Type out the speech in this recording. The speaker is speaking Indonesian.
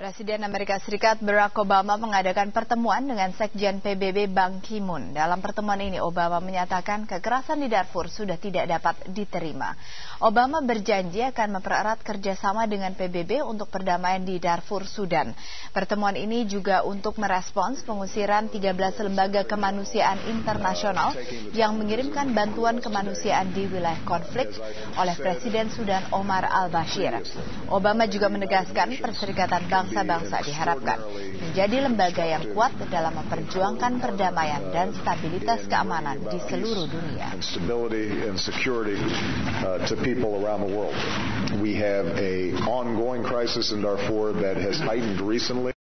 Presiden Amerika Serikat Barack Obama mengadakan pertemuan dengan Sekjen PBB Ban Ki-moon. Dalam pertemuan ini, Obama menyatakan kekerasan di Darfur sudah tidak dapat diterima. Obama berjanji akan mempererat kerjasama dengan PBB untuk perdamaian di Darfur, Sudan. Pertemuan ini juga untuk merespons pengusiran 13 lembaga kemanusiaan internasional yang mengirimkan bantuan kemanusiaan di wilayah konflik oleh Presiden Sudan Omar al-Bashir. Obama juga menegaskan Perserikatan Bangsa-bangsa diharapkan menjadi lembaga yang kuat dalam memperjuangkan perdamaian dan stabilitas keamanan di seluruh dunia. We have an ongoing crisis in Darfur that has heightened recently.